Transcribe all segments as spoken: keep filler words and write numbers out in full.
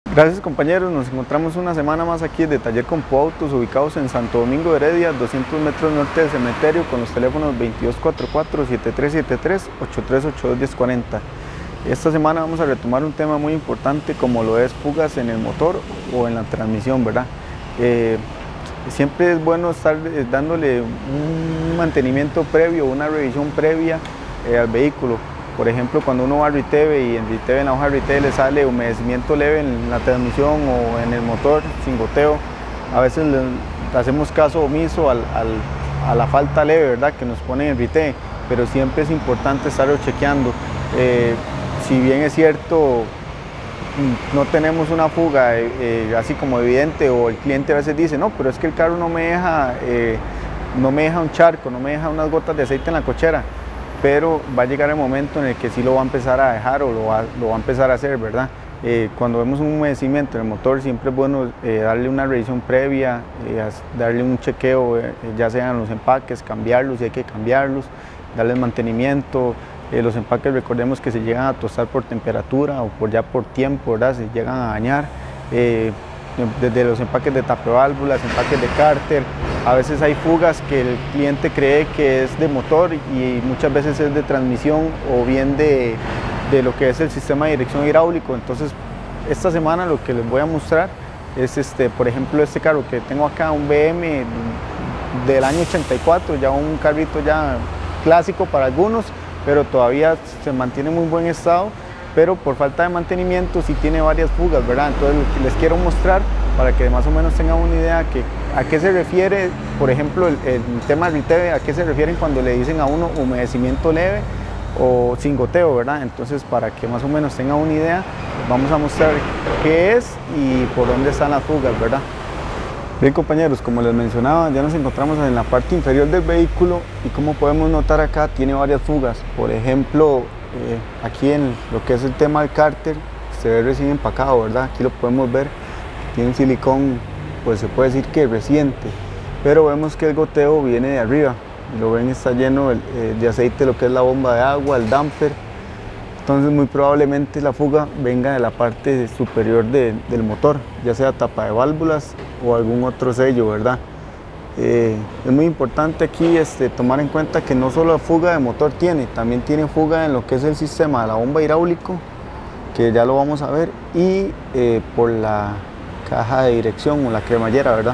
Gracias compañeros, nos encontramos una semana más aquí de Taller Compoautos, ubicados en Santo Domingo de Heredia, doscientos metros norte del cementerio, con los teléfonos veintidós cuarenta y cuatro, setenta y tres setenta y tres, ochenta y tres ochenta y dos diez cuarenta. Esta semana vamos a retomar un tema muy importante como lo es fugas en el motor o en la transmisión, ¿verdad? Eh, siempre es bueno estar dándole un mantenimiento previo, una revisión previa eh, al vehículo. Por ejemplo, cuando uno va a Riteve y en Riteve, en la hoja de Riteve le sale humedecimiento leve en la transmisión o en el motor sin goteo, a veces le hacemos caso omiso al, al, a la falta leve, ¿verdad?, que nos pone en Riteve, pero siempre es importante estarlo chequeando. Eh, si bien es cierto, no tenemos una fuga eh, eh, así como evidente, o el cliente a veces dice, no, pero es que el carro no me deja, eh, no me deja un charco, no me deja unas gotas de aceite en la cochera, pero va a llegar el momento en el que sí lo va a empezar a dejar o lo va, lo va a empezar a hacer, ¿verdad? Eh, cuando vemos un humedecimiento en el motor, siempre es bueno eh, darle una revisión previa, eh, darle un chequeo, eh, ya sean los empaques, cambiarlos si hay que cambiarlos, darles mantenimiento. Eh, los empaques, recordemos que se llegan a tostar por temperatura o por ya por tiempo, ¿verdad? Se llegan a dañar. Eh, desde los empaques de tapaválvulas, empaques de cárter, a veces hay fugas que el cliente cree que es de motor y muchas veces es de transmisión o bien de, de lo que es el sistema de dirección hidráulico. Entonces, esta semana lo que les voy a mostrar es, este, por ejemplo, este carro que tengo acá, un B M del año ochenta y cuatro, ya un carrito ya clásico para algunos, pero todavía se mantiene en muy buen estado, pero por falta de mantenimiento sí tiene varias fugas, ¿verdad? Entonces les quiero mostrar para que más o menos tengan una idea que, a qué se refiere, por ejemplo, el, el tema de Riteve, a qué se refieren cuando le dicen a uno humedecimiento leve o sin goteo, ¿verdad? Entonces, para que más o menos tengan una idea, vamos a mostrar qué es y por dónde están las fugas, ¿verdad? Bien compañeros, como les mencionaba, ya nos encontramos en la parte inferior del vehículo y como podemos notar acá tiene varias fugas. Por ejemplo, eh, aquí en lo que es el tema del cárter, se ve recién empacado, ¿verdad? Aquí lo podemos ver, tiene un silicón, pues se puede decir que reciente, pero vemos que el goteo viene de arriba, lo ven, está lleno de, de aceite, lo que es la bomba de agua, el damper. Entonces muy probablemente la fuga venga de la parte superior de, del motor, ya sea tapa de válvulas o algún otro sello, ¿verdad? Eh, es muy importante aquí este, tomar en cuenta que no solo la fuga de motor tiene, también tiene fuga en lo que es el sistema de la bomba hidráulico, que ya lo vamos a ver, y eh, por la caja de dirección o la cremallera, ¿verdad?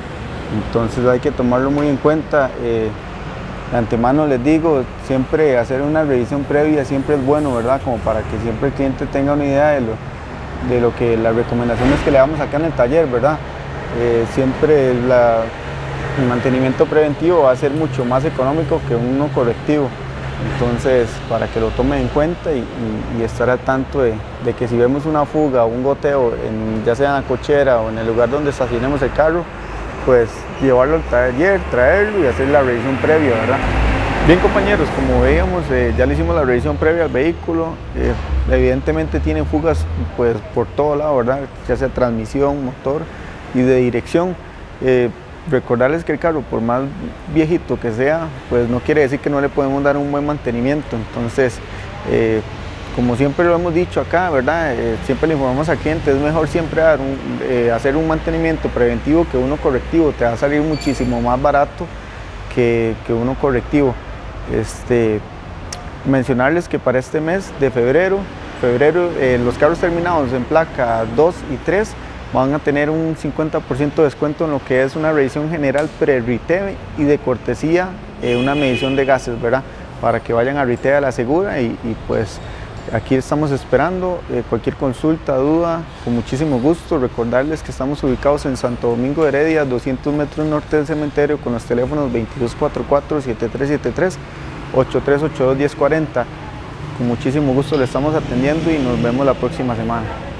Entonces hay que tomarlo muy en cuenta. Eh, De antemano les digo, siempre hacer una revisión previa siempre es bueno, ¿verdad? Como para que siempre el cliente tenga una idea de lo, de lo que las recomendaciones que le damos acá en el taller, ¿verdad? Eh, siempre la, el mantenimiento preventivo va a ser mucho más económico que uno correctivo. Entonces, para que lo tomen en cuenta y, y, y estar al tanto de, de que si vemos una fuga o un goteo, en, ya sea en la cochera o en el lugar donde estacionemos el carro, pues llevarlo al taller, traerlo y hacer la revisión previa, ¿verdad? Bien compañeros, como veíamos, eh, ya le hicimos la revisión previa al vehículo. Eh, evidentemente tiene fugas pues por todo lado, ¿verdad? Ya sea transmisión, motor y de dirección. Eh, recordarles que el carro, por más viejito que sea, pues no quiere decir que no le podemos dar un buen mantenimiento. Entonces, eh, como siempre lo hemos dicho acá, ¿verdad? Eh, siempre le informamos al cliente, es mejor siempre dar un, eh, hacer un mantenimiento preventivo que uno correctivo, te va a salir muchísimo más barato que, que uno correctivo. Este, mencionarles que para este mes de febrero, febrero eh, los carros terminados en placa dos y tres van a tener un cincuenta por ciento de descuento en lo que es una revisión general pre-Riteve y de cortesía eh, una medición de gases, ¿verdad? Para que vayan a Riteve a la segura y, y pues aquí estamos esperando. Eh, cualquier consulta, duda, con muchísimo gusto. Recordarles que estamos ubicados en Santo Domingo de Heredia, doscientos metros norte del cementerio, con los teléfonos veintidós cuarenta y cuatro, setenta y tres setenta y tres, ochenta y tres ochenta y dos diez cuarenta. Con muchísimo gusto le estamos atendiendo y nos vemos la próxima semana.